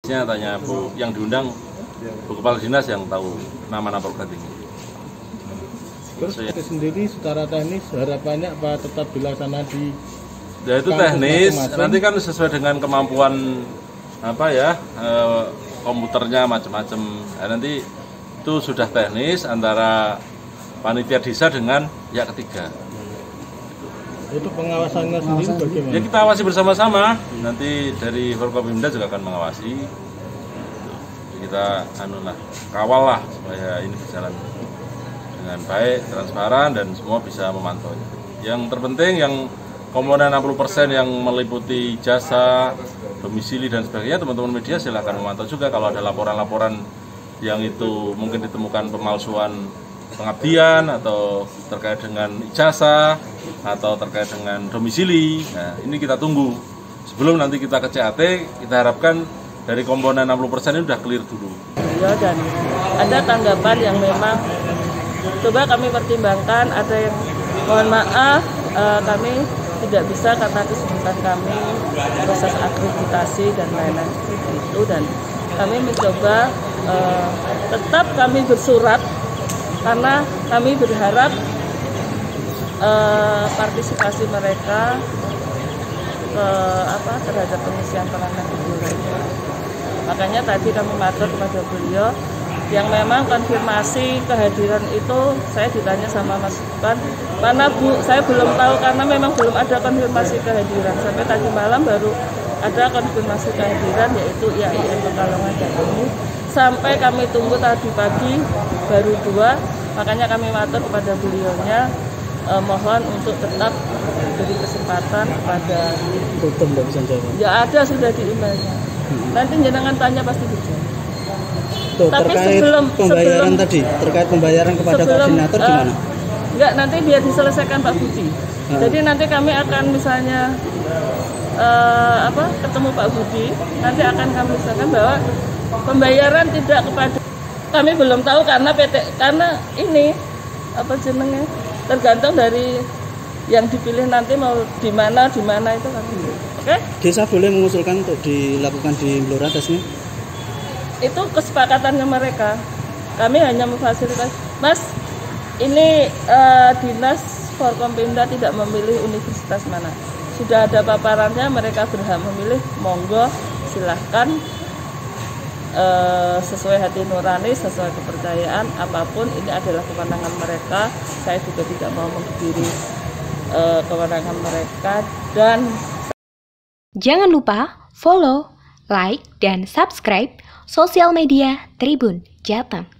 Tanya Bu yang diundang, Bu Kepala Dinas yang tahu nama-nama program ini. Terus itu sendiri secara teknis harapannya apa tetap dilaksanakan di? Ya itu teknis, nanti kan sesuai dengan kemampuan komputernya macam-macam. Nanti itu sudah teknis antara panitia desa dengan pihak ketiga. Itu pengawasannya sendiri bagaimana? Ya kita awasi bersama-sama. Nanti dari Forkopimda juga akan mengawasi. Kita kawal lah supaya ini berjalan dengan baik, transparan dan semua bisa memantau. Yang terpenting yang komponen 60% yang meliputi jasa, domisili dan sebagainya, teman-teman media silahkan memantau juga kalau ada laporan-laporan yang itu mungkin ditemukan pemalsuan pengabdian atau terkait dengan ijazah atau terkait dengan domisili. Nah, ini kita tunggu. Sebelum nanti kita ke CAT, kita harapkan dari komponen 60% ini sudah clear dulu. Ya, dan ada tanggapan yang memang coba kami pertimbangkan, ada yang mohon maaf kami tidak bisa karena kesibukan kami proses akreditasi dan lain-lain seperti itu, dan kami mencoba tetap kami bersurat karena kami berharap partisipasi mereka terhadap pengisian peranan hiburan. Makanya tadi kami matur kepada beliau yang memang konfirmasi kehadiran itu saya ditanya sama Mas Bukan, mana Bu, saya belum tahu karena memang belum ada konfirmasi kehadiran. Sampai tadi malam baru ada konfirmasi kehadiran yaitu IAIN Pekalongan dan ini. Sampai kami tunggu tadi pagi baru 2, makanya kami matur kepada beliaunya mohon untuk tetap beri kesempatan kepada ya ada sudah di emailnya. Nanti jenengan tanya pasti bisa. Tapi terkait terkait pembayaran kepada koordinator gimana? Enggak, nanti biar diselesaikan Pak Budi. Jadi nanti kami akan misalnya ketemu Pak Budi, nanti akan kami misalkan bahwa pembayaran tidak kepada kami belum tahu karena karena ini tergantung dari yang dipilih nanti mau di mana itu kan. Oke? Desa boleh mengusulkan untuk dilakukan di Blora tesnya? Itu kesepakatannya mereka. Kami hanya memfasilitasi. Mas, ini dinas Forkompimda tidak memilih universitas mana. Sudah ada paparannya, mereka berhak memilih. Monggo, silahkan sesuai hati nurani, sesuai kepercayaan apapun. Ini adalah kewenangan mereka. Saya juga tidak mau menghadiri kewenangan mereka. Dan jangan lupa follow, like, dan subscribe sosial media Tribun Jateng.